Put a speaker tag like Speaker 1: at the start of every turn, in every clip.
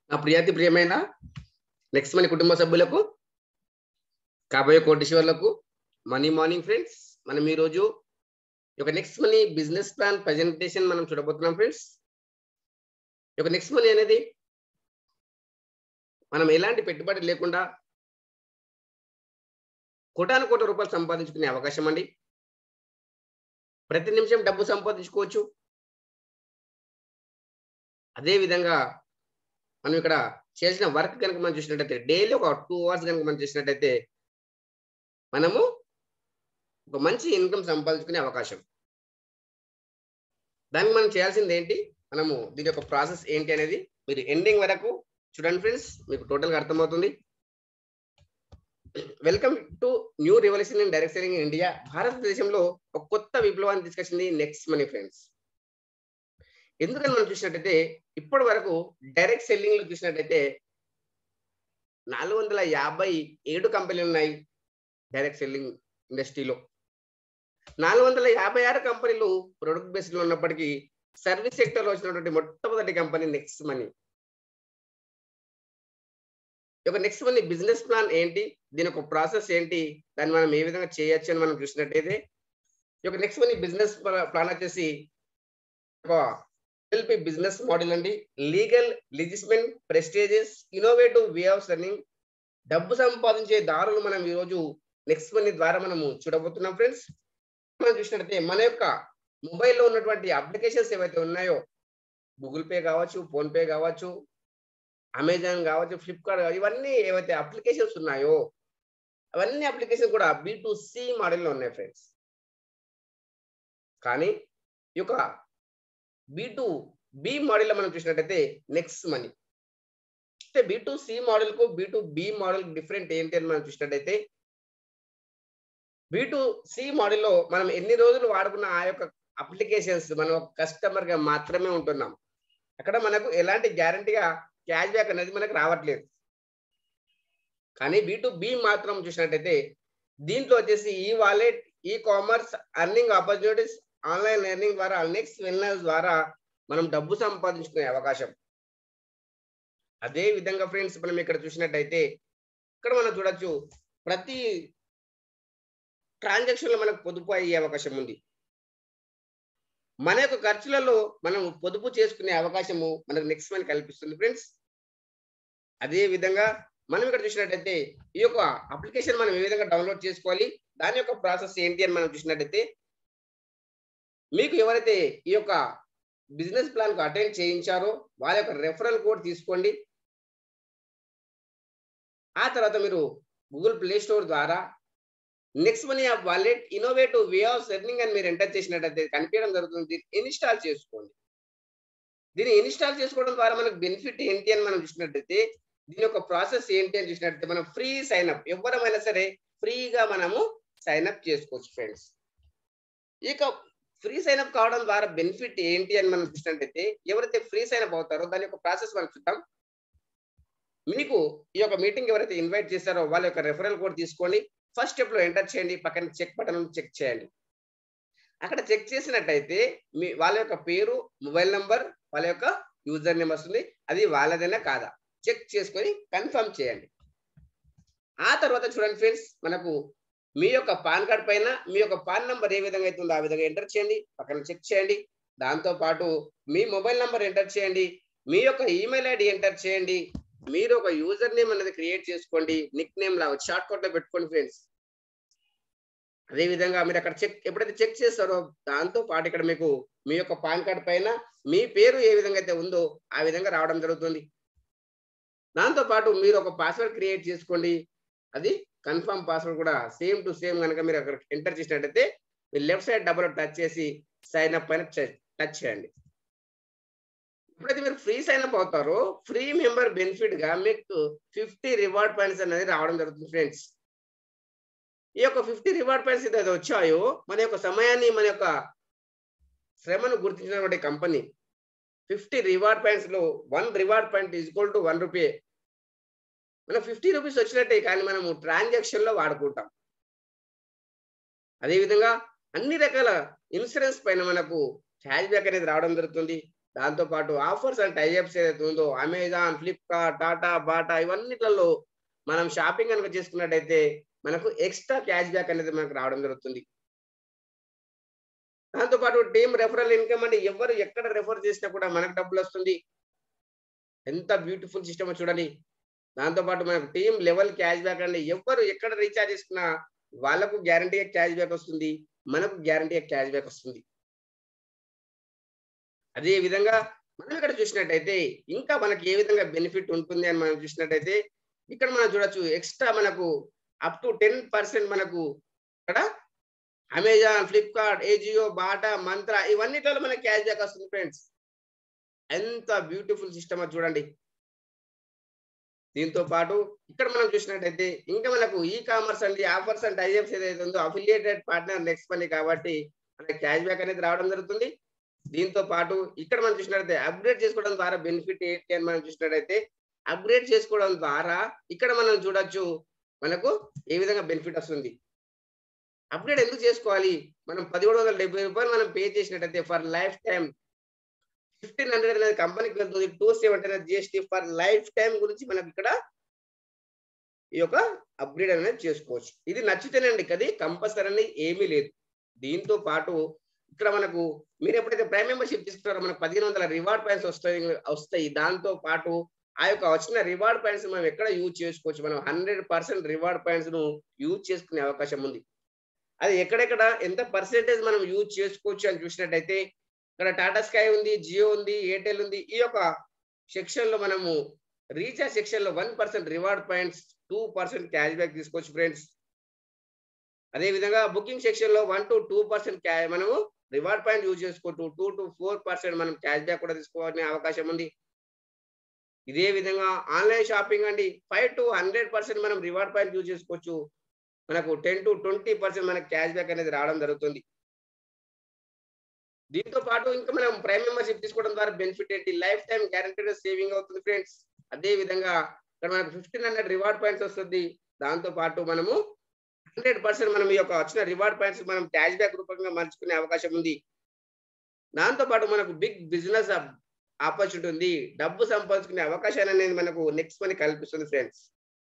Speaker 1: నా ప్రియాతి ప్రియమైన next money కుటుంబ సభ్యులకు కాబోయే కోటీశ్వర్లకు మనీ మార్నింగ్ ఫ్రెండ్స్. మనం ఈ రోజు ఒక next money business plan presentation మనం చూడబోతున్నాం ఫ్రెండ్స్. ఒక నెక్స్ట్ మనీ అనేది మనం ఎలాంటి పెట్టుబడి లేకుండా కోటాను కోట్ల రూపాయలు సంపాదించుకునే అవకాశం అండి. ప్రతి నిమిషం డబ్బు సంపాదించుకోవచ్చు. అదే విధంగా మనం ఇక్కడ చేసిన వర్క్ కనుక మనం చూసినట్టయితే డైలీ ఒక 2 అవర్స్ కనుక మనం చేసినట్టయితే మనము ఒక మంచి ఇన్కమ్ సంపాదించుకునే అవకాశం. దానికి మనం చేయాల్సింది ఏంటి, మనము దీని యొక్క ప్రాసెస్ ఏంటి అనేది మీరు ఎండింగ్ వరకు చూడండి ఫ్రెండ్స్, మీకు టోటల్గా అర్థమవుతుంది. Welcome to new revolution in direct selling in India. భారతదేశంలో ఒక కొత్త విప్లవాన్ని తీసుకొచ్చింది నెక్స్ట్ మనీ ఫ్రెండ్స్. ఎందుకని మనం చూసినట్టయితే ఇప్పటి వరకు డైరెక్ట్ సెల్లింగ్ లో చూసినట్టయితే 457 కంపెనీలు ఉన్నాయి. డైరెక్ట్ సెల్లింగ్ ఇండస్ట్రీలో 456 కంపెనీలు ప్రొడక్ట్ బేస్డ్ లో ఉన్నప్పటికీ సర్వీస్ సెక్టర్ లో వచ్చినటువంటి మొట్టమొదటి కంపెనీ నెక్స్ట్ మనీ. ఒక నెక్స్ట్ మనీ బిజినెస్ ప్లాన్ ఏంటి, దీని ఒక ప్రాసెస్ ఏంటి, దాన్ని మనం ఏ విధంగా చేయొచ్చు అని మనం చూసినట్టయితే ఈ యొక్క నెక్స్ట్ మనీ బిజినెస్ ప్లాన్ వచ్చేసి ఒక ఎల్పి బిజినెస్ మోడల్ అండి. లీగల్, లిజిస్మెంట్, prestigious, innovative way of running. డబ్బు సంపాదించే దారులు మనం ఈరోజు నెక్స్ట్ మనీ ద్వారా మనము చూడబోతున్నాం ఫ్రెండ్స్. మనం చూసినట్టయితే మన యొక్క మొబైల్లో ఉన్నటువంటి అప్లికేషన్స్ ఏవైతే ఉన్నాయో, గూగుల్ పే కావచ్చు, ఫోన్ పే కావచ్చు, అమెజాన్ కావచ్చు, ఫ్లిప్కార్ట్ కావచ్చు, ఇవన్నీ ఏవైతే అప్లికేషన్స్ ఉన్నాయో అవన్నీ అప్లికేషన్ కూడా B2C మోడల్లో ఉన్నాయి ఫ్రెండ్స్. కానీ ఈ యొక్క B2B మోడల్ మనం చూసినట్టయితే నెక్స్ట్ మనీ అంటే B2C మోడల్ కు B2B మోడల్ డిఫరెంట్ ఏంటి అని మనం చూసినట్టయితే B2C మోడల్లో మనం ఎన్ని రోజులు వాడుకున్న ఆ యొక్క అప్లికేషన్స్ మనం కస్టమర్ గా మాత్రమే ఉంటున్నాం. అక్కడ మనకు ఎలాంటి గ్యారంటీగా క్యాష్ బ్యాక్ అనేది మనకు రావట్లేదు. కానీ B2B మాత్రం చూసినట్టయితే దీంట్లో వచ్చేసి ఈ wallet, e commerce, earning opportunities, online learning ద్వారా, నెక్స్ట్ వెల్నెస్ ద్వారా మనం డబ్బు సంపాదించుకునే అవకాశం. అదే విధంగా ఫ్రెండ్స్ మనం ఇక్కడ చూసినట్టయితే ఇక్కడ మనం చూడొచ్చు ప్రతి ట్రాన్సాక్షన్ లో మనకు పొదుపు అయ్యే అవకాశం ఉంది. మన యొక్క ఖర్చులలో మనం పొదుపు చేసుకునే అవకాశము మనకు నెక్స్ట్ మనీ కల్పిస్తుంది ఫ్రెండ్స్. అదే విధంగా మనం ఇక్కడ చూసినట్టయితే ఈ యొక్క అప్లికేషన్ మనం ఏ విధంగా డౌన్లోడ్ చేసుకోవాలి, దాని యొక్క ప్రాసెస్ ఏంటి అని మనం చూసినట్టయితే మీకు ఎవరైతే ఈ యొక్క బిజినెస్ ప్లాన్ కు అటెండ్ చేయించారో వాళ్ళ యొక్క రెఫరల్ కోడ్ తీసుకోండి. ఆ తర్వాత మీరు గూగుల్ ప్లే స్టోర్ ద్వారా next money app wallet, innovative way of earning అని మీరు ఎంటర్ చేసినట్టయితే కనిపించడం జరుగుతుంది. దీన్ని ఇన్స్టాల్ చేసుకోండి. దీన్ని ఇన్స్టాల్ చేసుకోవడం ద్వారా మనకు బెనిఫిట్ ఏంటి అని మనం చూసినట్టయితే దీని యొక్క ప్రాసెస్ ఏంటి అని చూసినట్టయితే మనం ఫ్రీ సైన్ అప్, ఎవరమైనా సరే ఫ్రీగా మనము సైన్ అప్ చేసుకోవచ్చు ఫ్రెండ్స్. ఇక ఫ్రీ సైన్ అప్ కావడం ద్వారా బెనిఫిట్ ఏంటి అని మనం చూసినట్టయితే ఎవరైతే ఫ్రీ సైన్ అప్ అవుతారో దాని యొక్క ప్రాసెస్ మనం చూద్దాం. మీకు ఈ యొక్క మీటింగ్ ఎవరైతే ఇన్వైట్ చేశారో వాళ్ళ యొక్క రెఫరల్ కోడ్ తీసుకోండి. ఫస్ట్ స్టెప్ లో ఎంటర్ చేయండి, పక్కన చెక్ బటన్ చెక్ చేయండి. అక్కడ చెక్ చేసినట్టయితే మీ వాళ్ళ యొక్క పేరు, మొబైల్ నంబర్, వాళ్ళ యొక్క యూజర్ నేమ్ వస్తుంది. అది వాళ్ళదైనా కాదా చెక్ చేసుకొని కన్ఫర్మ్ చేయండి. ఆ తర్వాత చూడండి ఫ్రెండ్స్, మనకు మీ యొక్క పాన్ కార్డ్ పైన మీ యొక్క పాన్ నంబర్ ఏ విధంగా అవుతుందో ఆ విధంగా ఎంటర్ చేయండి, పక్కన చెక్ చేయండి. దాంతో పాటు మీ మొబైల్ నంబర్ ఎంటర్ చేయండి, మీ యొక్క ఈమెయిల్ ఐడి ఎంటర్ చేయండి, మీరు ఒక యూజర్ నేమ్ అనేది క్రియేట్ చేసుకోండి, నిక్ నేమ్ లాగా షార్ట్ కట్ లో పెట్టుకోండి ఫ్రెండ్స్. అదే విధంగా మీరు అక్కడ ఎప్పుడైతే చెక్ చేస్తారో దాంతో పాటు ఇక్కడ మీకు మీ యొక్క పాన్ కార్డ్ పైన మీ పేరు ఏ విధంగా అయితే ఉందో ఆ విధంగా రావడం జరుగుతుంది. దాంతో పాటు మీరు ఒక పాస్వర్డ్ క్రియేట్ చేసుకోండి. అది కన్ఫర్మ్ పాస్వర్డ్ కూడా సేమ్ టు సేమ్ కనుక మీరు అక్కడ ఎంటర్ చేసినట్టయితే మీరు లెఫ్ట్ సైడ్ డబుల్ టచ్ చేసి సైన్ అప్ పైన టచ్ చేయండి. ఎప్పుడైతే మీరు ఫ్రీ సైన్ అప్ అవుతారో ఫ్రీ మెంబర్ బెనిఫిట్ గా మీకు 50 రివార్డ్ పాయింట్స్ అనేది రావడం జరుగుతుంది ఫ్రెండ్స్. ఈ యొక్క 50 రివార్డ్ పాయింట్స్ ఏదైతే వచ్చాయో మన యొక్క సమయాన్ని, మన యొక్క శ్రమను గుర్తించినటువంటి కంపెనీ 50 రివార్డ్ పాయింట్స్ లో 1 reward point is equal to 1 rupee. మనకు 50 రూపీస్ వచ్చినట్టే, కానీ మనము ట్రాన్సాక్షన్ లో వాడుకుంటాం. అదేవిధంగా అన్ని రకాల ఇన్సూరెన్స్ పైన మనకు క్యాష్ బ్యాక్ అనేది రావడం జరుగుతుంది. దాంతో పాటు ఆఫర్స్ అండ్ టైఅప్స్ ఏదైతే ఉందో అమెజాన్, ఫ్లిప్‌కార్ట్, టాటా, బాటా ఇవన్నిట్లలో మనం షాపింగ్ గనుక చేసుకున్నట్టయితే మనకు ఎక్స్‌ట్రా క్యాష్ బ్యాక్ అనేది మనకు రావడం జరుగుతుంది. దాంతో పాటు టీమ్ రెఫరల్ ఇన్‌కమ్ అంటే ఎవరు ఎక్కడ రెఫర్ చేసినా కూడా మనకు డబ్బులొస్తుంది. ఎంత బ్యూటిఫుల్ సిస్టమో చూడండి. దాంతో పాటు మనకు టీమ్ లెవెల్ క్యాష్ బ్యాక్ అండి. ఎవ్వరు ఎక్కడ రీచార్జ్ చేసుకున్నా వాళ్ళకు గ్యారంటీ‌గా క్యాష్ బ్యాక్ వస్తుంది. మనకు గ్యారంటీ‌గా క్యాష్ బ్యాక్ వస్తుంది. అదే విధంగా మనం ఇక్కడ చూసినట్టయితే ఇంకా మనకి ఏ విధంగా బెనిఫిట్ ఉంటుంది అని మనం చూసినట్టయితే ఇక్కడ మనం చూడొచ్చు ఎక్స్‌ట్రా మనకు అప్ టు 10% మనకు ఇక్కడ అమెజాన్, ఫ్లిప్‌కార్ట్, ఏజియో, బాటా, మంత్రా ఇవన్నిట్లలో మనకి క్యాష్ బ్యాక్ వస్తుంది ఫ్రెండ్స్. ఎంత బ్యూటిఫుల్ సిస్టమో చూడండి. దీంతో పాటు ఇక్కడ మనం చూసినట్టయితే ఇంకా మనకు ఈ కామర్స్ అండి ఆఫర్స్ అండ్ టైఅప్స్ ఏదైతే ఉందో అఫిలియేటెడ్ పార్ట్నర్ నెక్స్ట్ మనీ కాబట్టి మనకి క్యాష్ బ్యాక్ అనేది రావడం జరుగుతుంది. దీంతో పాటు ఇక్కడ మనం చూసినట్టయితే అప్‌గ్రేడ్ చేసుకోవడం ద్వారా బెనిఫిట్ ఏంటి అని మనం చూసినట్టయితే అప్‌గ్రేడ్ చేసుకోవడం ద్వారా ఇక్కడ మనం చూడొచ్చు మనకు ఏ విధంగా బెనిఫిట్ వస్తుంది. అప్‌గ్రేడ్ ఎందుకు చేసుకోవాలి? మనం రూ. 1770 మనం పే చేసినట్టయితే ఫర్ లైఫ్ టైమ్ 1500 అనేది కంపెనీకి వెళ్తుంది. 270 అనేది జీఎస్టీ ఫర్ లైఫ్ టైమ్ గురించి మనకి ఇక్కడ ఈ యొక్క అప్‌గ్రేడ్ అనేది చేసుకోవచ్చు. ఇది నచ్చితేనండి అది కంపల్సరీ అని ఏమీ లేదు. దీంతో పాటు ఇక్కడ మనకు మీరు ఎప్పుడైతే ప్రైమ్ మెంబర్‌షిప్ తీసుకుంటారో మనకు 1500 రివార్డ్ పాయింట్స్ వస్తాయి. దాంతో పాటు ఆ యొక్క వచ్చిన రివార్డ్ పాయింట్స్ మనం ఎక్కడ యూజ్ చేసుకోవచ్చు. మనం 100% రివార్డ్ పాయింట్స్‌ను యూజ్ చేసుకునే అవకాశం ఉంది. అది ఎక్కడెక్కడ ఎంత పర్సెంటేజ్ మనం యూజ్ చేసుకోవచ్చు అని చూసినట్టయితే ఇక్కడ టాటా స్కై ఉంది, జియో ఉంది, ఎయిర్టెల్ ఉంది. ఈ యొక్క సెక్షన్‌లో మనము రీచార్జ్ సెక్షన్‌లో 1% రివార్డ్ పాయింట్స్, 2% క్యాష్ బ్యాక్ తీసుకోవచ్చు ఫ్రెండ్స్. అదే విధంగా బుకింగ్ సెక్షన్‌లో 1-2% మనము రివార్డ్ పాయింట్ యూజ్ చేసుకోవచ్చు. 2-4% మనం క్యాష్ బ్యాక్ కూడా తీసుకోవాలనే అవకాశం ఉంది. ఇదే విధంగా ఆన్‌లైన్ షాపింగ్ అండి 5-100% మనం రివార్డ్ పాయింట్ యూజ్ చేసుకోవచ్చు. మనకు 10-20% మనకు క్యాష్ బ్యాక్ అనేది రావడం జరుగుతుంది. దీంతో పాటు ఇంకా మనం ప్రైమ్ మెంబర్‌షిప్ తీసుకోవడం ద్వారా బెనిఫిట్ ఏంటి? లైఫ్ టైమ్ గ్యారంటీడ్ సేవింగ్ అవుతుంది ఫ్రెండ్స్. అదే విధంగా ఇక్కడ మనకు 1500 రివార్డ్ పాయింట్స్ వస్తుంది. దాంతో పాటు మనము 100% మనం ఈ యొక్క వచ్చిన రివార్డ్ పాయింట్స్ మనం క్యాష్ బ్యాక్ రూపంగా మలుచుకునే అవకాశం ఉంది. దాంతో పాటు మనకు బిగ్ బిజినెస్ ఆపర్చునిటీ ఉంది. డబ్బు సంపాదించుకునే అవకాశాన్ని అనేది మనకు నెక్స్ట్ మనీ కల్పిస్తుంది ఫ్రెండ్స్.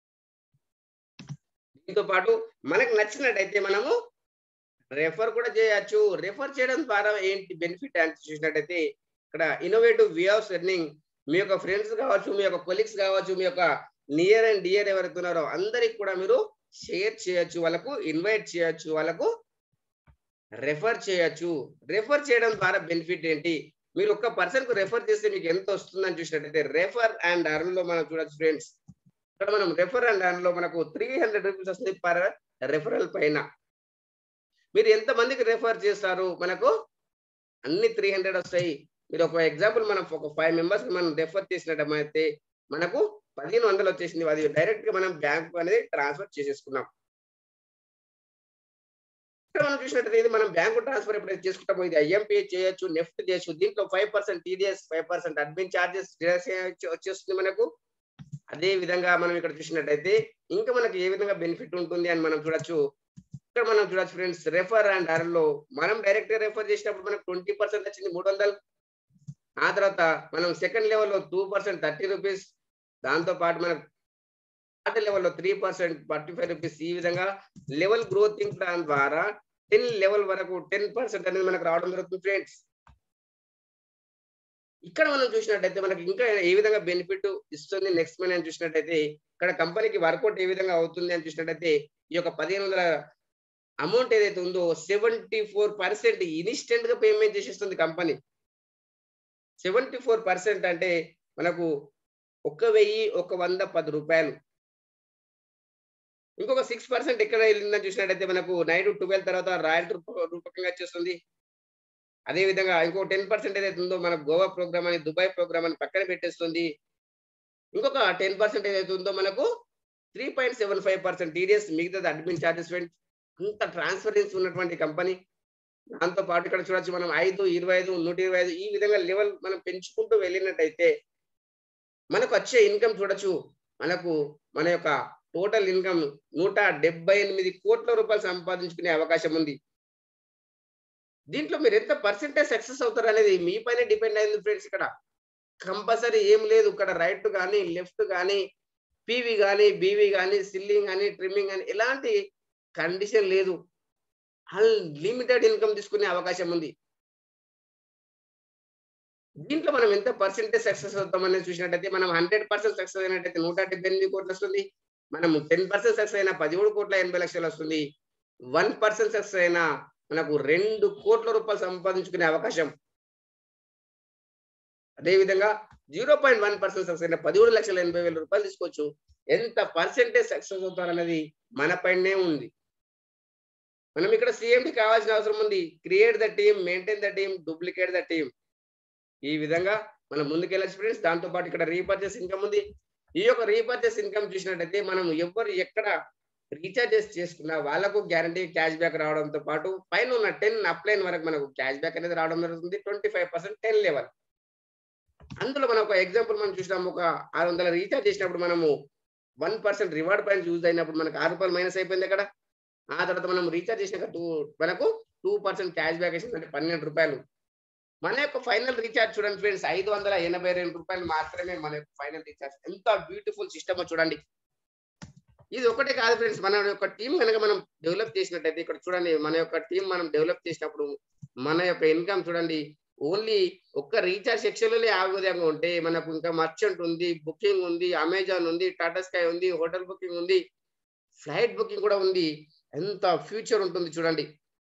Speaker 1: దీంతో పాటు మనకు నచ్చినట్టయితే మనము రెఫర్ కూడా చేయొచ్చు. రెఫర్ చేయడం ద్వారా ఏంటి బెనిఫిట్ అని చూసినట్టయితే ఇక్కడ ఇన్నోవేటివ్ వే ఆఫ్ ఎర్నింగ్ మీ యొక్క ఫ్రెండ్స్ కావచ్చు, మీ యొక్క కొలీగ్స్ కావచ్చు, మీ యొక్క నియర్ అండ్ డియర్ ఎవరైతే ఉన్నారో అందరికి కూడా మీరు షేర్ చేయొచ్చు. వాళ్ళకు ఇన్వైట్ చేయొచ్చు. వాళ్ళకు రెఫర్ చేయొచ్చు. రెఫర్ చేయడం ద్వారా బెనిఫిట్ ఏంటి? మీరు ఒక్క పర్సన్‌కు రెఫర్ చేస్తే మీకు ఎంత వస్తుందని చూసినట్టయితే రెఫర్ అండ్ ఎర్న్‌లో మనం చూడొచ్చు ఫ్రెండ్స్. ఇక్కడ మనం రెఫర్ అండ్ ఎర్న్‌లో మనకు ₹300 వస్తుంది పర్ రెఫరల్ పైన. మీరు ఎంతమందికి రెఫర్ చేస్తారు? మనకు అన్ని 300 వస్తాయి. మీరు ఒక ఎగ్జాంపుల్ మనం ఒక 5 మెంబర్స్‌కి మనం రెఫర్ చేసినట్టయితే మనకు 1500 వచ్చేసింది. అది డైరెక్ట్‌గా మనం బ్యాంక్ అనేది ట్రాన్స్‌ఫర్ చేసేసుకున్నాం. ఇక్కడ మనం చూసినట్టయితే ఇది మనం బ్యాంకు ట్రాన్స్‌ఫర్ ఎప్పుడైతే చేసుకుంటామో ఇది ఐఎంపీఎస్ చేయొచ్చు, నెఫ్ట్ చేయొచ్చు. దీంట్లో 5% టీడీఎస్, 5% అడ్మిన్ చార్జెస్ వచ్చేస్తుంది మనకు. అదే విధంగా మనం ఇక్కడ చూసినట్టయితే ఇంకా మనకి ఏ విధంగా బెనిఫిట్ ఉంటుంది అని మనం చూడొచ్చు. ఇక్కడ మనం చూడొచ్చు ఫ్రెండ్స్ రెఫర్ అండ్ ఎర్న్‌లో మనం డైరెక్ట్‌గా రెఫర్ చేసినప్పుడు మనకు 20% వచ్చింది 300. ఆ తర్వాత మనం సెకండ్ లెవెల్‌లో 2% ₹30. దాంతో పాటు మనకు థర్డ్ లెవెల్‌లో 3% ₹45. ఈ విధంగా లెవెల్ గ్రోతింగ్ ప్లాన్ ద్వారా 10 లెవెల్ వరకు 10% అనేది మనకు రావడం జరుగుతుంది ఫ్రెండ్స్. ఇక్కడ మనం చూసినట్టయితే మనకి ఇంకా ఏ విధంగా బెనిఫిట్ ఇస్తుంది నెక్స్ట్ మనీ అని చూసినట్టయితే ఇక్కడ కంపెనీకి వర్కౌట్ ఏ విధంగా అవుతుంది అని చూసినట్టయితే ఈ యొక్క 1500 అమౌంట్ ఏదైతే ఉందో 74% ఇన్‌స్టంట్‌గా పేమెంట్ చేసేస్తుంది కంపెనీ. 74% అంటే మనకు ₹1,110. ఇంకొక 6% ఎక్కడ వెళ్ళిందని చూసినట్టయితే మనకు నైట్ 12 తర్వాత రాయల్టీ రూపకంగా వచ్చేస్తుంది. అదే విధంగా ఇంకో 10% ఏదైతే ఉందో మనకు గోవా ప్రోగ్రామ్ అని, దుబాయ్ ప్రోగ్రామ్ అని పక్కన పెట్టేస్తుంది. ఇంకొక 10% ఏదైతే ఉందో మనకు 3.75% టీడీఎస్ మిగతాది అడ్మిన్ చార్జెస్ ఫ్రెండ్స్. అంత ట్రాన్స్‌పరెన్సీ ఉన్నటువంటి కంపెనీ. దాంతో పాటు ఇక్కడ చూడొచ్చు మనం 5, 25, 125 ఈ విధంగా లెవెల్ మనం పెంచుకుంటూ వెళ్ళినట్టయితే మనకు వచ్చే ఇన్‌కమ్ చూడొచ్చు. మనకు మన యొక్క టోటల్ ఇన్‌కమ్ ₹178 కోట్ల సంపాదించుకునే అవకాశం ఉంది. దీంట్లో మీరు ఎంత పర్సెంటేజ్ సక్సెస్ అవుతారు అనేది మీ పైన డిపెండ్ అయింది ఫ్రెండ్స్. ఇక్కడ కంపల్సరీ ఏం లేదు. ఇక్కడ రైట్ గానీ, లెఫ్ట్ గానీ, పీవీ గానీ, బీవీ గానీ, సిల్లింగ్ గానీ, ట్రిమ్మింగ్ గానీ ఎలాంటి కండిషన్ లేదు. అన్‌లిమిటెడ్ ఇన్‌కమ్ తీసుకునే అవకాశం ఉంది. దీంట్లో మనం ఎంత పర్సెంటేజ్ సక్సెస్ అవుతామనేది చూసినట్టయితే మనం 100% సక్సెస్ అయినట్టయితే 178,00,00,000 వస్తుంది. మనము 10% సక్సెస్ అయినా 13,80,00,000 వస్తుంది. 1% సక్సెస్ అయినా మనకు 2,00,00,000 సంపాదించుకునే అవకాశం. అదే విధంగా 0.1% సక్సెస్ అయినా 13,80,000 తీసుకోవచ్చు. ఎంత పర్సెంటేజ్ సక్సెస్ అవుతారనేది మన పైనే ఉంది. మనం ఇక్కడ సీఎండీ కావాల్సిన అవసరం ఉంది. Create the team, maintain the team, duplicate the team. ఈ విధంగా మనం ముందుకెళ్ళొచ్చు ఫ్రెండ్స్. దాంతో పాటు ఇక్కడ రీపర్చేస్ ఇన్కమ్ ఉంది. ఈ యొక్క రీపర్చేస్ ఇన్కమ్ చూసినట్టయితే మనం ఎవ్వరు ఎక్కడ రీచార్జెస్ చేసుకున్నా వాళ్ళకు గ్యారంటీ క్యాష్ బ్యాక్ రావడంతో పాటు పైన ఉన్న 10 అప్లైన్ వరకు మనకు క్యాష్ బ్యాక్ అనేది రావడం జరుగుతుంది. 25% 10 లెవెల్. అందులో మనం ఒక ఎగ్జాంపుల్ మనం చూసినాము. ఒక 600 రీచార్జ్ చేసినప్పుడు మనము 1% రివార్డ్ పాయింట్స్ యూజ్ అయినప్పుడు మనకు రూ. 6 మైనస్ అయిపోయింది అక్కడ. ఆ తర్వాత మనం రీచార్జ్ చేసినాక మనకు 2% క్యాష్ బ్యాక్ వేసిందంటే రూ. 12. మన యొక్క ఫైనల్ రీచార్జ్ చూడండి ఫ్రెండ్స్, రూ. 582 మాత్రమే మన యొక్క ఫైనల్ రీచార్జ్. ఎంత బ్యూటిఫుల్ సిస్టమో చూడండి. ఇది ఒకటే కాదు ఫ్రెండ్స్, మన యొక్క టీం కనుక మనం డెవలప్ చేసినట్టయితే ఇక్కడ చూడండి, మన యొక్క టీం మనం డెవలప్ చేసినప్పుడు మన యొక్క ఇన్కమ్ చూడండి, ఓన్లీ ఒక్క రీచార్జ్ సెక్షన్లోనే ఆ విధంగా ఉంటే మనకు ఇంకా మర్చెంట్ ఉంది, బుకింగ్ ఉంది, అమెజాన్ ఉంది, టాటా స్కై ఉంది, హోటల్ బుకింగ్ ఉంది, ఫ్లైట్ బుకింగ్ కూడా ఉంది. ఎంత ఫ్యూచర్ ఉంటుంది చూడండి.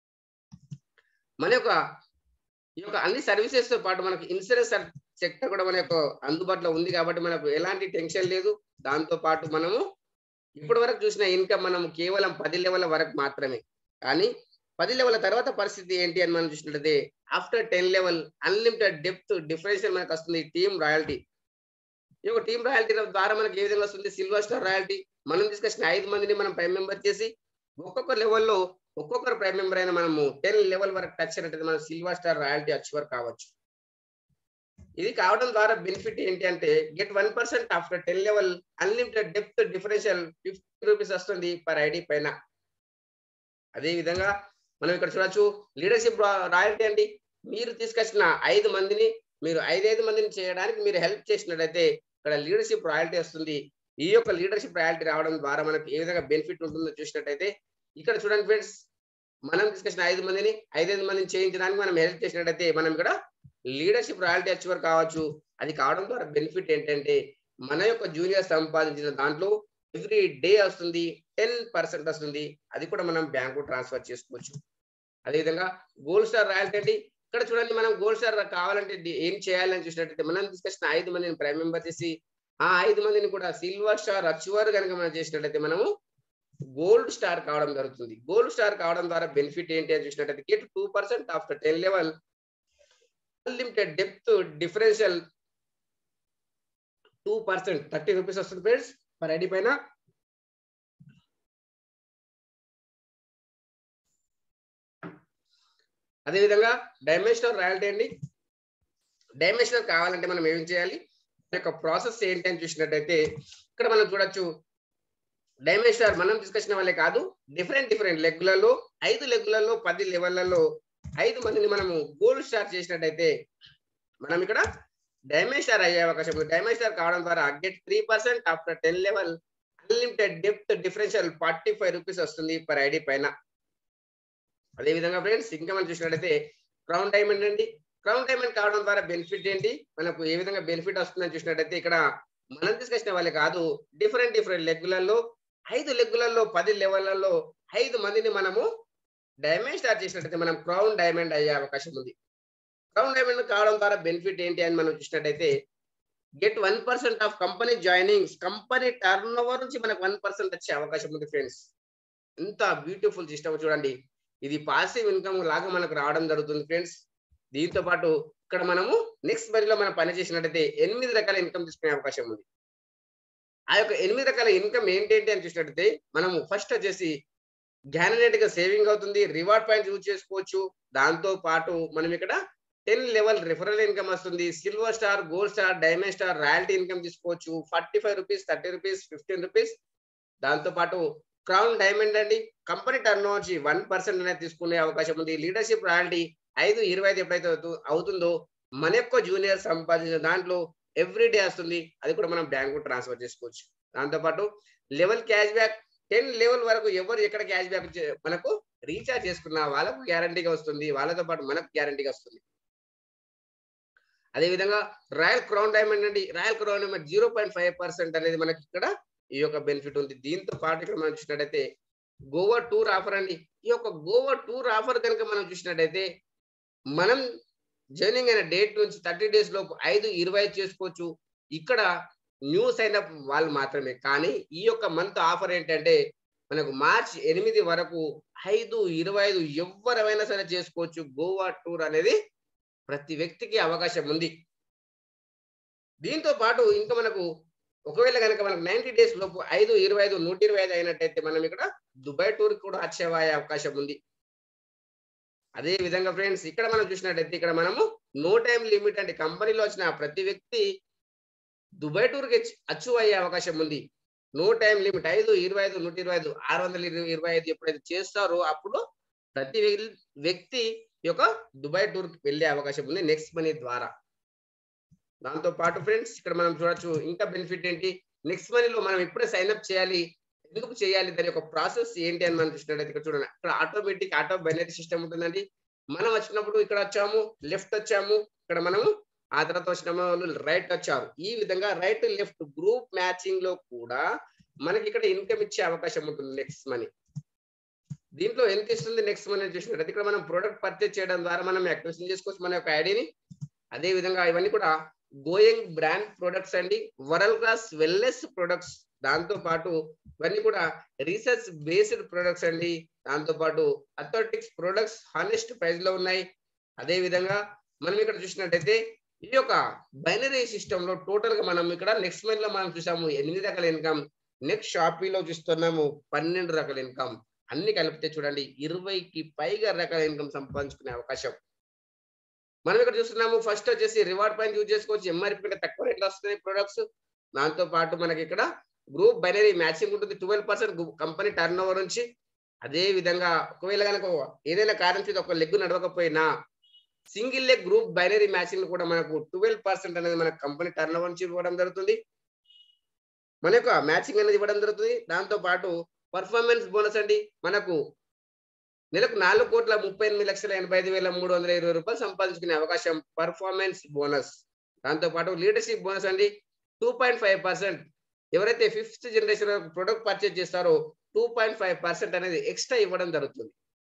Speaker 1: మన యొక్క ఈ యొక్క అన్ని సర్వీసెస్ తో పాటు మనకు ఇన్సూరెన్స్ సెక్టర్ కూడా మన యొక్క అందుబాటులో ఉంది కాబట్టి మనకు ఎలాంటి టెన్షన్ లేదు. దాంతో పాటు మనము ఇప్పటి వరకు చూసిన ఇన్కమ్ మనం కేవలం 10 లెవెల్ వరకు మాత్రమే. కానీ 10 లెవెల్ తర్వాత పరిస్థితి ఏంటి అని మనం చూసినట్లయితే after 10 level unlimited depth differential మనకు వస్తుంది టీమ్ రాయల్టీ. ఈ యొక్క టీమ్ రాయల్టీ ద్వారా మనకి ఏ విధంగా వస్తుంది? Silver star royalty. మనం తీసుకొచ్చిన 5 మందిని మనం ప్రైమ్ మెంబర్ చేసి ఒక్కొక్క లెవెల్లో ఒక్కొక్కరు ప్రైమ్ మెంబర్ అయినా మనము 10 లెవెల్ వరకు టచ్ అయినట్టు మనం సిల్వర్ స్టార్ రాయల్టీ అచీవర్ కావచ్చు. ఇది కావడం ద్వారా బెనిఫిట్ ఏంటి అంటే get 1% after 10 level unlimited depth differential ₹50 వస్తుంది పర్ ఐడి పైన. అదే విధంగా మనం ఇక్కడ చూడొచ్చు లీడర్షిప్ రాయల్టీ అండి. మీరు తీసుకొచ్చిన 5 మందిని మీరు 5 మందిని చేయడానికి మీరు హెల్ప్ చేసినట్లయితే ఇక్కడ లీడర్షిప్ రాయల్టీ వస్తుంది. ఈ యొక్క లీడర్షిప్ రాయల్టీ రావడం ద్వారా మనకు ఏ విధంగా బెనిఫిట్ ఉంటుందో చూసినట్టయితే ఇక్కడ చూడండి ఫ్రెండ్స్, మనం తీసుకొచ్చిన 5 మందిని 5 మందిని చేయించడానికి మనం హెల్ప్ చేసినట్టయితే మనం ఇక్కడ లీడర్షిప్ రాయల్టీ అచీవర్ కావచ్చు. అది కావడం ద్వారా బెనిఫిట్ ఏంటంటే మన యొక్క జూనియర్ సంపాదించిన దాంట్లో ఎవ్రీ డే వస్తుంది 10% వస్తుంది. అది కూడా మనం బ్యాంకు ట్రాన్స్ఫర్ చేసుకోవచ్చు. అదేవిధంగా గోల్డ్ స్టార్ రాయల్టీ అండి. ఇక్కడ చూడండి, మనం గోల్డ్ స్టార్ కావాలంటే ఏం చేయాలని చూసినట్టయితే మనం తీసుకొచ్చిన 5 మందిని ప్రైమ్ మెంబర్ చేసి ఆ 5 మందిని కూడా సిల్వర్ స్టార్ అచీవర్ కనుక మనం చేసినట్టయితే మనము గోల్డ్ స్టార్ కావడం జరుగుతుంది. గోల్డ్ స్టార్ కావడం ద్వారా బెనిఫిట్ ఏంటి అని చూసినట్టయితే get 2% after 10 level unlimited depth differential 2% ₹30 వస్తుంది ఫ్రెండ్స్ పర్ ఐడి పైన. అదేవిధంగా డైమెన్షనల్ రాయల్టీ అండి. డైమెన్షనల్ కావాలంటే మనం ఏం చేయాలి? యొక్క ప్రాసెస్ ఏంటి అని చూసినట్టయితే ఇక్కడ మనం చూడొచ్చు, డైమెన్షనల్ మనం తీసుకొచ్చిన వాళ్ళే కాదు, డిఫరెంట్ లెగ్లలో 5 లెగ్లలో 10 లెవెల్లలో 5 మందిని మనము గోల్డ్ స్టార్ చేసినట్టయితే మనం ఇక్కడ డైమండ్ స్టార్ అయ్యే అవకాశం ఉంది. డైమండ్ స్టార్ కావడం ద్వారా get 3% after 10 level unlimited depth differential ₹45 వస్తుంది పర్ ఐడి పైన. అదే విధంగా ఫ్రెండ్స్ ఇంకా మనం చూసినట్టయితే క్రౌన్ డైమండ్ అండి. క్రౌన్ డైమండ్ కావడం ద్వారా బెనిఫిట్ ఏంటి, మనకు ఏ విధంగా బెనిఫిట్ వస్తుందని చూసినట్టయితే ఇక్కడ మనం తీసుకొచ్చిన వాళ్ళే కాదు, డిఫరెంట్ లెగ్గులలో 5 లెగ్గులలో 10 లెవెల్లలో 5 మందిని మనము డైమండ్ స్టార్ చేసినట్టయితే మనం క్రౌన్ డైమండ్ అయ్యే అవకాశం ఉంది. క్రౌన్ డైమండ్ కావడం ద్వారా బెనిఫిట్ ఏంటి అని మనం చూసినట్టయితే get 1% of company joinings, company turnover నుంచి మనకు 1% వచ్చే అవకాశం ఉంది ఫ్రెండ్స్. ఎంత బ్యూటిఫుల్ సిస్టమ్ చూడండి. ఇది పాసివ్ ఇన్కమ్ లాగా మనకు రావడం జరుగుతుంది ఫ్రెండ్స్. దీంతో పాటు ఇక్కడ మనము నెక్స్ట్ బరిలో మనం పని చేసినట్టయితే 8 రకాల ఇన్కమ్ తీసుకునే అవకాశం ఉంది. ఆ యొక్క 8 రకాల ఇన్కమ్ ఏంటి అని చూసినట్టయితే మనము ఫస్ట్ వచ్చేసి గ్యానరేట్ గా సేవింగ్ అవుతుంది, రివార్డ్ పాయింట్స్ యూజ్ చేసుకోవచ్చు. దాంతో పాటు మనం ఇక్కడ 10 లెవెల్ రిఫరల్ ఇన్కమ్ వస్తుంది, silver star, gold star, diamond star royalty income తీసుకోవచ్చు. ₹45, ₹30, ₹15. దాంతో పాటు క్రౌన్ డైమండ్ అండి, కంపెనీ టర్న్ ఓవర్ 1% అనేది తీసుకునే అవకాశం ఉంది. లీడర్షిప్ రాయల్టీ 5/25 ఎప్పుడైతే అవుతుందో మన యొక్క జూనియర్ సంపాదించిన దాంట్లో ఎవ్రీ డే వస్తుంది. అది కూడా మనం బ్యాంకు ట్రాన్స్ఫర్ చేసుకోవచ్చు. దాంతోపాటు లెవెల్ క్యాష్ బ్యాక్ 10 లెవెల్ వరకు ఎవరు ఎక్కడ క్యాష్ బ్యాక్ మనకు రీఛార్జ్ చేసుకున్నా వాళ్ళకు గ్యారంటీగా వస్తుంది. వాళ్ళతో పాటు మనకు గ్యారంటీగా వస్తుంది. అదే విధంగా రాయల్ క్రౌన్ డైమండ్ అండి. రాయల్ క్రౌన్ డైమండ్ 0.5% అనేది మనకి ఇక్కడ ఈ యొక్క బెనిఫిట్ ఉంది. దీంతో పాటు ఇక్కడ మనం చూసినట్టయితే గోవా టూర్ ఆఫర్ అండి. ఈ యొక్క గోవా టూర్ ఆఫర్ కనుక మనం చూసినట్టయితే మనం జాయినింగ్ అయిన డేట్ నుంచి 30 డేస్ లోపు 5/25 చేసుకోవచ్చు. ఇక్కడ న్యూ సైన్ అప్ వాళ్ళు మాత్రమే. కానీ ఈ యొక్క మంత్ ఆఫర్ ఏంటంటే మనకు మార్చ్ 8 వరకు 5/25 ఎవరైనా సరే చేసుకోవచ్చు. గోవా టూర్ అనేది ప్రతి వ్యక్తికి అవకాశం ఉంది. దీంతో పాటు ఇంకా మనకు ఒకవేళ కనుక మనకు 90 డేస్ లోపు 5/25 125 అయినట్టయితే మనం ఇక్కడ దుబాయ్ టూర్ కూడా అచీవ్ అయ్యే అవకాశం ఉంది. అదే విధంగా ఫ్రెండ్స్ ఇక్కడ మనం చూసినట్టయితే ఇక్కడ మనము నో టైం లిమిట్ అంటే కంపెనీలో వచ్చిన ప్రతి వ్యక్తి దుబాయ్ టూర్ కి అచీవ్ అయ్యే అవకాశం ఉంది. నో టైం లిమిట్ 5/25 125 625 ఎప్పుడైతే చేస్తారో అప్పుడు ప్రతి వ్యక్తి ఈ యొక్క దుబాయ్ టూర్ కి వెళ్ళే అవకాశం ఉంది నెక్స్ట్ మనీ ద్వారా. దాంతో పాటు ఫ్రెండ్స్ ఇక్కడ మనం చూడొచ్చు ఇంకా బెనిఫిట్ ఏంటి, నెక్స్ట్ మనీలో మనం ఎప్పుడే సైన్ అప్ చేయాలి, ఎందుకు చేయాలి, దాని యొక్క ప్రాసెస్ ఏంటి అని మనం చూసినట్టయితే ఇక్కడ చూడండి. ఇక్కడ ఆటోమేటిక్ ఆటో బైనరీ సిస్టమ్ ఉంటుందండి. మనం వచ్చినప్పుడు ఇక్కడ వచ్చాము, లెఫ్ట్ వచ్చాము, ఇక్కడ మనము ఆ తర్వాత వచ్చిన వాళ్ళు రైట్ వచ్చారు. ఈ విధంగా రైట్ లెఫ్ట్ గ్రూప్ మ్యాచింగ్ లో కూడా మనకి ఇక్కడ ఇన్కమ్ ఇచ్చే అవకాశం ఉంటుంది నెక్స్ట్ మనీ. దీంట్లో ఎంత ఇస్తుంది నెక్స్ట్ మనీ చూసినట్టయితే ఇక్కడ మనం ప్రోడక్ట్ పర్చేజ్ చేయడం ద్వారా మనం యాక్టివేషన్ చేసుకోవచ్చు మన యొక్క ఐడిని. అదే విధంగా ఇవన్నీ కూడా గోయింగ్ బ్రాండ్ ప్రొడక్ట్స్ అండి, వరల్డ్ క్లాస్ వెల్నెస్ ప్రొడక్ట్స్. దాంతో పాటు ఇవన్నీ కూడా రీసెర్చ్ బేస్డ్ ప్రొడక్ట్స్ అండి. దాంతో పాటు అథ్లెటిక్స్ ప్రొడక్ట్స్ హానెస్ట్ ప్రైస్ లో ఉన్నాయి. అదే విధంగా మనం ఇక్కడ చూసినట్టయితే ఈ యొక్క బైనరీ సిస్టమ్ లో టోటల్ గా మనం ఇక్కడ నెక్స్ట్ మంత్ లో మనం చూసాము 8 రకాల ఇన్కమ్, నెక్స్ట్ షాపీలో చూస్తున్నాము 12 రకాల ఇన్కమ్. అన్ని కలిపితే చూడండి 20కి పైగా రకాల ఇన్కమ్ సంపాదించుకునే అవకాశం మనం ఇక్కడ చూస్తున్నాము. ఫస్ట్ వచ్చేసి రివార్డ్ పాయింట్ యూజ్ చేసుకోవచ్చు, ఎంఆర్పీ కంటే తక్కువ రేట్లో వస్తున్నాయి ప్రొడక్ట్స్. దాంతో పాటు మనకి ఇక్కడ గ్రూప్ బైనరీ మ్యాచింగ్ ఉంటుంది 12% కంపెనీ టర్న్ ఓవర్ నుంచి. అదే విధంగా ఒకవేళ కనుక ఏదైనా కారణం చేత ఒక లెగ్ నడవకపోయినా single leg group binary matching కూడా మనకు 12% అనేది మన కంపెనీ టర్న్ ఓవర్ నుంచి ఇవ్వడం జరుగుతుంది, మన యొక్క మ్యాచింగ్ అనేది ఇవ్వడం జరుగుతుంది. దాంతో పాటు పర్ఫార్మెన్స్ బోనస్ అండి, మనకు నెలకు 4,38,85,320 రూపాయలు సంపాదించుకునే అవకాశం పర్ఫార్మెన్స్ బోనస్. దాంతో పాటు లీడర్షిప్ బోనస్ అండి 2.5%. ఎవరైతే 5th జనరేషన్ ప్రొడక్ట్ పర్చేజ్ చేస్తారో 2.5% అనేది ఎక్స్ట్రా ఇవ్వడం జరుగుతుంది.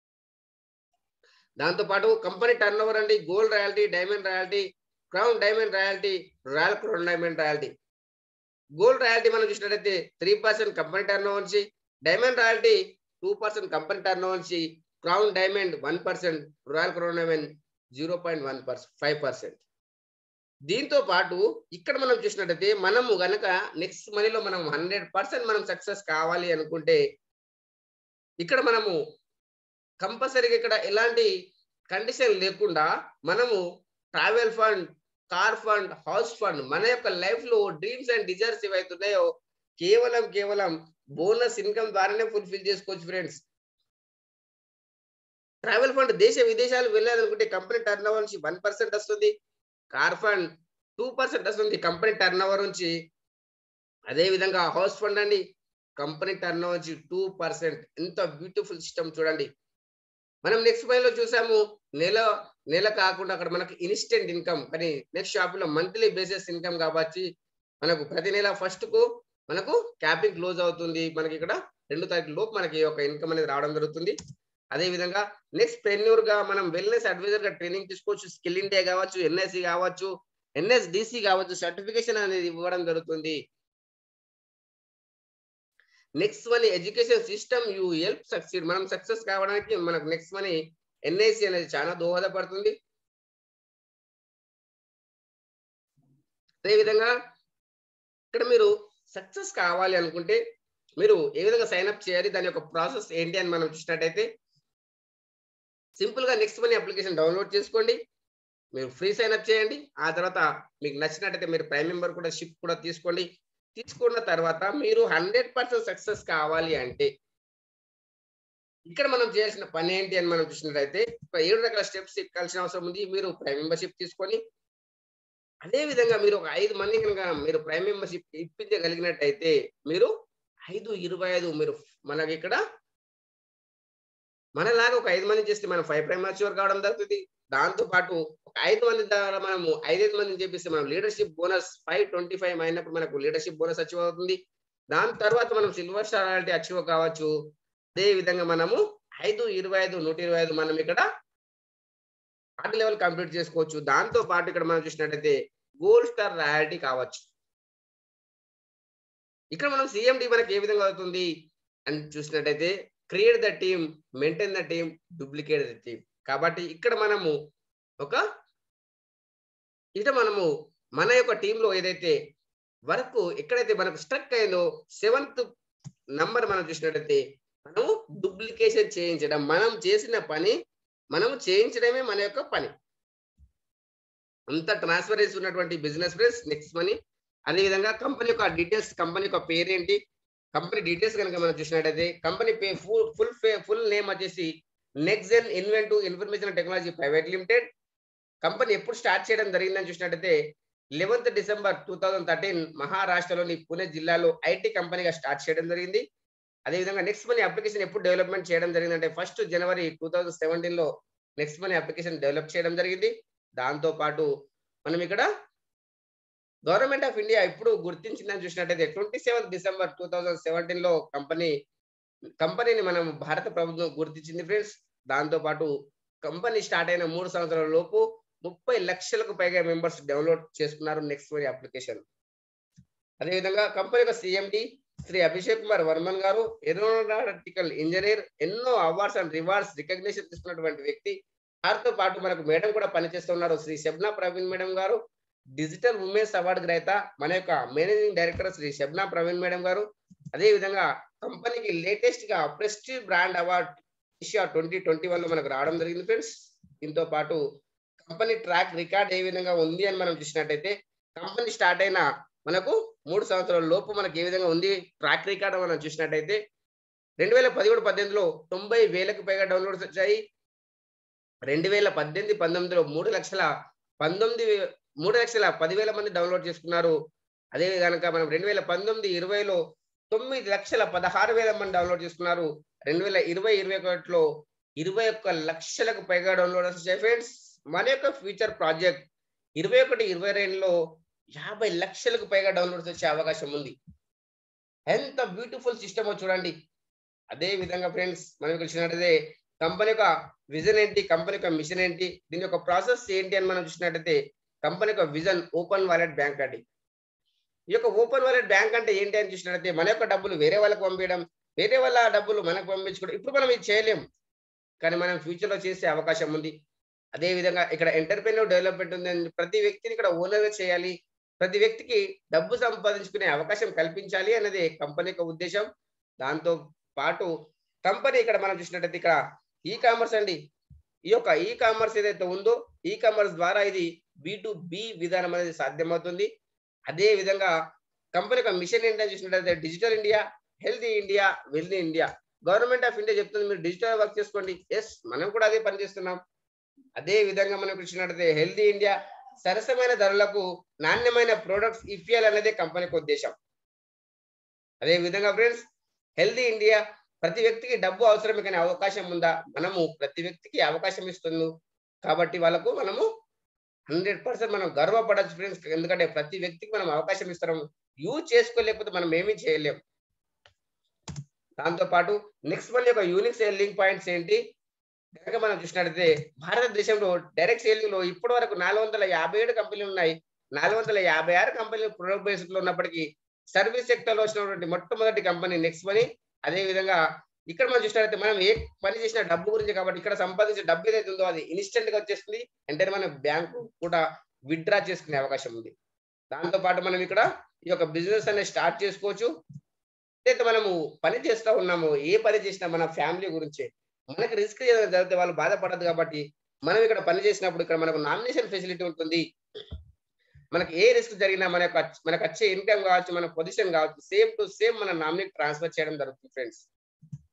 Speaker 1: దాంతో పాటు కంపెనీ టర్న్ ఓవర్ అండి, gold royalty, diamond royalty, crown diamond royalty, royal crown diamond royalty. Gold royalty మనం చూసినట్లయితే 3% కంపెనీ టర్న్ ఓవర్ నుంచి, diamond royalty 2% company turnover నుంచి, crown diamond 1%, royal crown diamond 0.5%. దీంతో పాటు ఇక్కడ మనం చూసినట్టయితే మనము గనక నెక్స్ట్ మనీలో మనం 100% మనం సక్సెస్ కావాలి అనుకుంటే ఇక్కడ మనము కంపల్సరీగా ఇక్కడ ఎలాంటి కండిషన్ లేకుండా మనము travel fund, car fund, house fund, మన యొక్క లైఫ్ లో డ్రీమ్స్ అండ్ డిజైర్స్ ఏవైతున్నాయో కేవలం బోనస్ ఇన్కమ్ ద్వారానే ఫుల్ఫిల్ చేసుకోవచ్చు ఫ్రెండ్స్. ట్రావెల్ ఫండ్ దేశ విదేశాలు వెళ్ళాలనుకుంటే కంపెనీ టర్న్ ఓవర్ నుంచి 1% వస్తుంది, కార్ ఫండ్ 2% వస్తుంది కంపెనీ టర్న్ ఓవర్ నుంచి. అదే విధంగా హౌస్ ఫండ్ అండి కంపెనీ టర్న్ ఓవర్ నుంచి 2%. ఎంత బ్యూటిఫుల్ సిస్టమ్ చూడండి. మనం నెక్స్ట్ లో చూసాము నెల కాకుండా అక్కడ మనకి ఇన్స్టెంట్ ఇన్కమ్, కానీ నెక్స్ట్ షాపులో మంత్లీ బేసిస్ ఇన్కమ్ కాబట్టి మనకు ప్రతి నెల ఫస్ట్ కు మనకు క్యాపింగ్ క్లోజ్ అవుతుంది. మనకి ఇక్కడ 2 తారీఖు లోపు మనకి ఒక ఇన్కమ్ అనేది రావడం జరుగుతుంది. అదే విధంగా నెక్స్ట్ ప్రెన్యూర్ గా మనం వెల్నెస్ అడ్వైజర్ గా ట్రైనింగ్ తీసుకోవచ్చు, స్కిల్ ఇండియా కావచ్చు, ఎన్ఎస్సి కావచ్చు, ఎన్ఎస్డిసి కావచ్చు, సర్టిఫికేషన్ అనేది ఇవ్వడం జరుగుతుంది. Next money education system you help succeed. మనం సక్సెస్ కావడానికి మనకు నెక్స్ట్ మనీ ఎన్ఐసి అనేది చాలా దోహదపడుతుంది. అదే విధంగా ఇక్కడ మీరు సక్సెస్ కావాలి అనుకుంటే మీరు ఏ విధంగా సైన్ అప్ చేయాలి, దాని యొక్క ప్రాసెస్ ఏంటి అని మనం చూసినట్టయితే సింపుల్ గా నెక్స్ట్ మనీ అప్లికేషన్ డౌన్లోడ్ చేసుకోండి, మీరు ఫ్రీ సైన్ అప్ చేయండి. ఆ తర్వాత మీకు నచ్చినట్టయితే మీరు ప్రైమ్ మెంబర్ కూడా షిప్ కూడా తీసుకోండి. తీసుకున్న తర్వాత మీరు 100% సక్సెస్ కావాలి అంటే ఇక్కడ మనం చేయాల్సిన పని ఏంటి అని మనం చూసినట్లయితే 7 రకాల స్టెప్స్ ఎక్కాల్సిన అవసరం ఉంది. మీరు ప్రైమ్ మెంబర్‌షిప్ తీసుకొని అదే విధంగా మీరు ఒక 5 మంది కనుక మీరు ప్రైమ్ మెంబర్‌షిప్ ఇప్పించగలిగినట్టయితే మీరు 5, 25 మీరు మనకిక్కడ మనలాగా ఒక 5 మందిని చేస్తే మనం 5 ప్రైమ్ అచీవర్ కావడం జరుగుతుంది. దాంతో పాటు ఒక 5 మంది ద్వారా మనము 5 మందిని చేపిస్తే మనం లీడర్‌షిప్ బోనస్ 5, 25 అయినప్పుడు మనకు లీడర్‌షిప్ బోనస్ అచీవ్ అవుతుంది. దాని తర్వాత మనం సిల్వర్ స్టార్ రాయల్టీ అచీవ్ కావచ్చు. అదే విధంగా మనము 5, 25, 125 మనం ఇక్కడ ఆర్ట్ లెవెల్ కంప్లీట్ చేసుకోవచ్చు. దాంతో పాటు ఇక్కడ మనం చూసినట్టయితే గోల్డ్ స్టార్ రాయల్టీ కావచ్చు. ఇక్కడ మనం సీఎండీ మనకి ఏ విధంగా అవుతుంది అని చూసినట్టయితే create the team, maintain the team, duplicate the team. కాబట్టి ఇక్కడ మనము ఒక మనము మన యొక్క టీంలో ఏదైతే వర్క్ ఎక్కడైతే మనకు స్ట్రక్ అయిందో 7th నంబర్ మనం చూసినట్టయితే మనము డూప్లికేషన్ చేయించడం. మనం చేసిన పని మనము చేయించడమే మన యొక్క పని. అంత ట్రాన్స్‌పరెన్సీ ఉన్నటువంటి బిజినెస్ ఫ్రెండ్స్ నెక్స్ట్ మనీ. అదే విధంగా కంపెనీ యొక్క డీటెయిల్స్, కంపెనీ యొక్క పేరేంటి, కంపెనీ డీటెయిల్స్ కనుక మనం చూసినట్టయితే కంపెనీ ఫుల్ నేమ్ వచ్చేసి Nexen inventive information technology private limited. Company ఎప్పుడు స్టార్ట్ చేయడం జరిగిందని చూసినట్టయితే 11th డిసెంబర్ 2013 మహారాష్ట్రలోని పుణె జిల్లాలో ఐటీ కంపెనీగా స్టార్ట్ చేయడం జరిగింది. అదేవిధంగా నెక్స్ట్ మనీ అప్లికేషన్ ఎప్పుడు డెవలప్మెంట్ చేయడం జరిగిందంటే 1st జనవరి 2017లో నెక్స్ట్ మనీ అప్లికేషన్ డెవలప్ చేయడం జరిగింది. దాంతో పాటు మనం ఇక్కడ గవర్నమెంట్ ఆఫ్ ఇండియా ఎప్పుడు గుర్తించిందని చూసినట్టయితే 27th డిసెంబర్ 2017లో కంపెనీని మనం భారత ప్రభుత్వం గుర్తించింది ఫ్రెండ్స్. దాంతో పాటు కంపెనీ స్టార్ట్ అయిన 3 సంవత్సరాల లోపు 30 లక్షలకు పైగా మెంబర్స్ డౌన్లోడ్ చేసుకున్నారు నెక్స్ట్ మనీ అప్లికేషన్. అదేవిధంగా కంపెనీ యొక్క సీఎండి శ్రీ అభిషేక్ కుమార్ వర్మన్ గారు ఏరోనాటికల్ ఇంజనీర్, ఎన్నో అవార్డ్స్ అండ్ రివార్డ్స్ రికగ్నిషన్ తీసుకున్నటువంటి వ్యక్తి. వారితో పాటు మనకు మేడం కూడా పనిచేస్తున్నారు శ్రీ శబ్నా ప్రవీణ్ మేడం గారు, డిజిటల్ ఉమెన్స్ అవార్డు గ్రహీత మన యొక్క managing director Shri Shabna Praveen madam గారు. అదే విధంగా కంపెనీకి లేటెస్ట్ గా ప్రెస్టీజ్ బ్రాండ్ అవార్డ్ ఏషియా 2021లో మనకు రావడం జరిగింది ఫ్రెండ్స్. దీంతో పాటు కంపెనీ ట్రాక్ రికార్డ్ ఏ విధంగా ఉంది అని మనం చూసినట్టయితే కంపెనీ స్టార్ట్ అయిన మనకు 3 సంవత్సరాల లోపు మనకి ఏ విధంగా ఉంది ట్రాక్ రికార్డ్ మనం చూసినట్టయితే 2017-18లో 90,000కు పైగా డౌన్లోడ్స్ వచ్చాయి. 2018-19లో 3,10,000 మంది డౌన్లోడ్ చేసుకున్నారు. అదే కనుక మనం 2019-20లో 9,16,000 మంది డౌన్లోడ్ చేసుకున్నారు. 2020-21లో 21 లక్షలకు పైగా డౌన్లోడ్స్ వచ్చాయి ఫ్రెండ్స్. మన యొక్క ఫ్యూచర్ ప్రాజెక్ట్ 21-22లో 50 లక్షలకు పైగా డౌన్లోడ్స్ వచ్చే అవకాశం ఉంది. ఎంత బ్యూటిఫుల్ సిస్టమ్ చూడండి. అదే విధంగా ఫ్రెండ్స్ మనం చూసినట్టయితే కంపెనీ యొక్క విజన్ ఏంటి, కంపెనీ యొక్క మిషన్ ఏంటి, దీని యొక్క ప్రాసెస్ ఏంటి అని మనం చూసినట్టయితే కంపెనీ యొక్క విజన్ ఓపెన్ వాలెట్ బ్యాంక్ అండి. ఈ యొక్క ఓపెన్ వాలెట్ బ్యాంక్ అంటే ఏంటి అని చూసినట్టయితే మన యొక్క డబ్బులు వేరే వాళ్ళకి పంపించడం, వేరే వాళ్ళ డబ్బులు మనకు పంపించుకోవడం. ఇప్పుడు మనం ఇది చేయలేం, కానీ మనం ఫ్యూచర్ లో చేసే అవకాశం ఉంది. అదే విధంగా ఇక్కడ ఎంటర్‌ప్రెన్యూర్ డెవలప్‌మెంట్ ఉంది. ప్రతి వ్యక్తిని ఇక్కడ ఓనర్‌గా చేయాలి. ప్రతి వ్యక్తికి డబ్బు సంపాదించుకునే అవకాశం కల్పించాలి అనేది కంపెనీ యొక్క ఉద్దేశం. దాంతో పాటు కంపెనీ ఇక్కడ మనం చూసినట్టయితే ఇక్కడ ఈ కామర్స్ అండి. ఈ యొక్క ఈ కామర్స్ ఏదైతే ఉందో ఈ కామర్స్ ద్వారా ఇది B2B విధానం అనేది సాధ్యమవుతుంది. అదే విధంగా కంపెనీ యొక్క మిషన్ ఏంటని చూసినట్టయితే digital India, healthy India, wealthy India. Government of India చెప్తుంది మీరు డిజిటల్ వర్క్ చేసుకోండి. ఎస్, మనం కూడా అదే పని చేస్తున్నాం. అదే విధంగా మనం చూసినట్టయితే హెల్తీ ఇండియా, సరసమైన ధరలకు నాణ్యమైన ప్రొడక్ట్స్ ఇవ్వాలనేదే కంపెనీకి ఉద్దేశం. అదే విధంగా ఫ్రెండ్స్ హెల్తీ ఇండియా, ప్రతి వ్యక్తికి డబ్బు అవసరమే కానీ అవకాశం ఉందా, మనము ప్రతి వ్యక్తికి అవకాశం ఇస్తున్నాం కాబట్టి వాళ్ళకు మనము 100% మనం గర్వపడచ్చు ఫ్రెండ్స్. ఎందుకంటే ప్రతి వ్యక్తికి మనం అవకాశం ఇస్తున్నాం. యూజ్ చేసుకోలేకపోతే మనం ఏమీ చేయలేం. దాంతో పాటు నెక్స్ట్ మన యొక్క యూనిక్ సెల్లింగ్ పాయింట్స్ ఏంటి కనుక మనం చూసినట్టయితే భారతదేశంలో డైరెక్ట్ సేలింగ్ లో ఇప్పటి వరకు 457 కంపెనీలు ఉన్నాయి. 456 కంపెనీలు ప్రొడక్ట్ బేస్డ్ లో ఉన్నప్పటికీ సర్వీస్ సెక్టర్ లో వచ్చినటువంటి మొట్టమొదటి కంపెనీ నెక్స్ట్ మనీ. అదే విధంగా ఇక్కడ మనం చూసినట్లయితే మనం ఏ పని చేసిన డబ్బు గురించి కాబట్టి ఇక్కడ సంపాదించే డబ్బు ఏదైతే ఉందో అది ఇన్స్టెంట్ గా వచ్చేస్తుంది. వెంటనే మనం బ్యాంకు కూడా విత్డ్రా చేసుకునే అవకాశం ఉంది. దాంతో పాటు మనం ఇక్కడ ఈ యొక్క బిజినెస్ అనేది స్టార్ట్ చేసుకోవచ్చు. అయితే మనము పని చేస్తూ ఉన్నాము, ఏ పని చేసినా మన ఫ్యామిలీ గురించే. మనకి రిస్క్ ఏదైనా జరిగితే వాళ్ళు బాధపడదు కాబట్టి మనం ఇక్కడ పని చేసినప్పుడు ఇక్కడ మనకు నామినేషన్ ఫెసిలిటీ ఉంటుంది. మనకి ఏ రిస్క్ జరిగినా మనకు వచ్చే ఇన్కమ్ కావచ్చు, మన పొజిషన్ కావచ్చు, సేమ్ టు సేమ్ మన నామినీ ట్రాన్స్ఫర్ చేయడం జరుగుతుంది ఫ్రెండ్స్.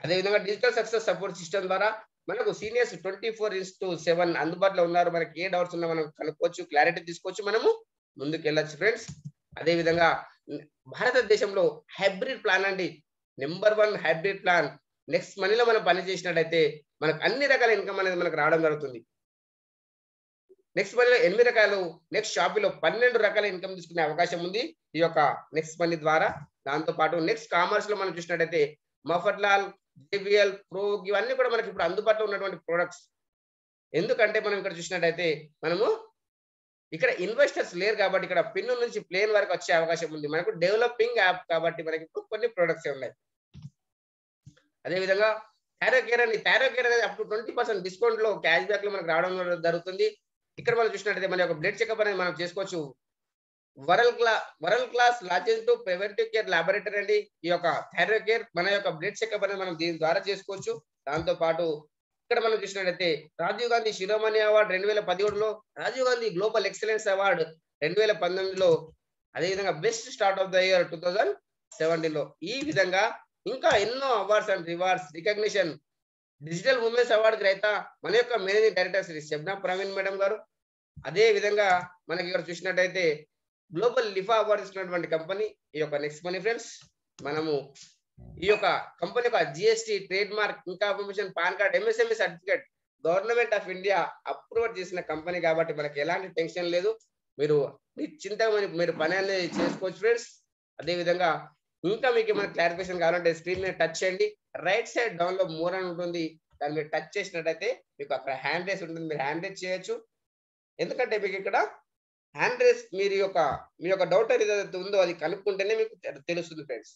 Speaker 1: అదేవిధంగా డిజిటల్ సక్సెస్ సపోర్ట్ సిస్టమ్ ద్వారా మనకు సీనియర్స్ 24/7 అందుబాటులో ఉన్నారు. మనకి ఏ డౌట్స్ ఉన్నా మనం కనుక్కోవచ్చు, క్లారిటీ తీసుకోవచ్చు, మనము ముందుకు వెళ్ళొచ్చు ఫ్రెండ్స్. అదేవిధంగా భారతదేశంలో హైబ్రిడ్ ప్లాన్ అండి, నెంబర్ 1 హైబ్రిడ్ ప్లాన్. నెక్స్ట్ మనీలో మనం పని చేసినట్టయితే మనకు అన్ని రకాల ఇన్కమ్ అనేది మనకు రావడం జరుగుతుంది. నెక్స్ట్ మనీలో 8 రకాలు, నెక్స్ట్ షాపీలో 12 రకాల ఇన్కమ్ తీసుకునే అవకాశం ఉంది ఈ యొక్క నెక్స్ట్ మనీ ద్వారా. దాంతో పాటు నెక్స్ట్ కామర్స్ లో మనం చూసినట్టయితే మఫట్లాల్, జేబిఎల్, ప్రో ఇవన్నీ కూడా మనకి ఇప్పుడు అందుబాటులో ఉన్నటువంటి ప్రొడక్ట్స్. ఎందుకంటే మనం ఇక్కడ చూసినట్టయితే మనము ఇక్కడ ఇన్వెస్టర్స్ లేరు కాబట్టి ఇక్కడ పిన్ నుంచి ప్లేన్ వరకు వచ్చే అవకాశం ఉంది. మనకు డెవలపింగ్ యాప్ కాబట్టి మనకి ఇప్పుడు కొన్ని ప్రొడక్ట్స్ ఉన్నాయి. అదేవిధంగా థైరోకేర్ అనేది అప్ టు 20% డిస్కౌంట్ లో క్యాష్ బ్యాక్ లో మనకు రావడం జరుగుతుంది. ఇక్కడ మనం చూసినట్టయితే మన యొక్క బ్లడ్ చెకప్ అనేది మనం చేసుకోవచ్చు. World class largest preventive care laboratory అండి ఈ యొక్క థైరోకేర్. మన యొక్క బ్లడ్ చెకప్ అనేది మనం దీని ద్వారా చేసుకోవచ్చు. దాంతో పాటు ఇక్కడ మనం చూసినట్టయితే రాజీవ్ గాంధీ శిరోమణి అవార్డు 2017లో, Rajiv Gandhi global excellence award 2019లో, అదేవిధంగా best start of the year 2017లో. ఈ విధంగా ఇంకా ఎన్నో awards and rewards, recognition. Digital women's award గ్రహీత మన యొక్క managing director Shri Shabna Praveen madam గారు. అదే విధంగా మనకి ఇక్కడ చూసినట్టయితే గ్లోబల్ లిఫా అవార్డు ఇస్తున్నటువంటి కంపెనీ ఈ యొక్క నెక్స్ట్ మనీ ఫ్రెండ్స్. మనము ఈ యొక్క కంపెనీ యొక్క GST, trademark, information, PAN card, MSME certificate government of India approve చేసిన కంపెనీ కాబట్టి మనకి ఎలాంటి టెన్షన్ లేదు. మీరు నిశ్చింతగా మీరు పని అనేది చేసుకోవచ్చు ఫ్రెండ్స్. అదే విధంగా ఇంకా మీకు ఏమైనా క్లారిఫికేషన్ కావాలంటే స్క్రీన్ మీద టచ్ చేయండి. రైట్ సైడ్ డౌన్ లో మోర్ అని ఉంటుంది, దాన్ని మీరు టచ్ చేసినట్టయితే మీకు అక్కడ హ్యాండ్ రేస్ ఉంటుంది, మీరు హ్యాండ్ రేస్ చేయొచ్చు. ఎందుకంటే మీకు ఇక్కడ హ్యాండ్ రేస్ మీ యొక్క డౌట్ ఏదైతే ఉందో అది కనుక్కుంటేనే మీకు తెలుస్తుంది ఫ్రెండ్స్.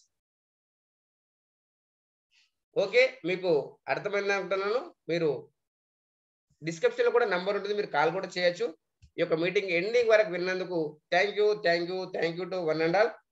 Speaker 1: ఓకే, మీకు అర్థమైంది అనుకుంటున్నాను. మీరు డిస్క్రిప్షన్ లో కూడా నంబర్ ఉంటుంది, మీరు కాల్ కూడా చేయొచ్చు. ఈ యొక్క మీటింగ్ ఎండింగ్ వరకు విన్నందుకు thank you to one and all.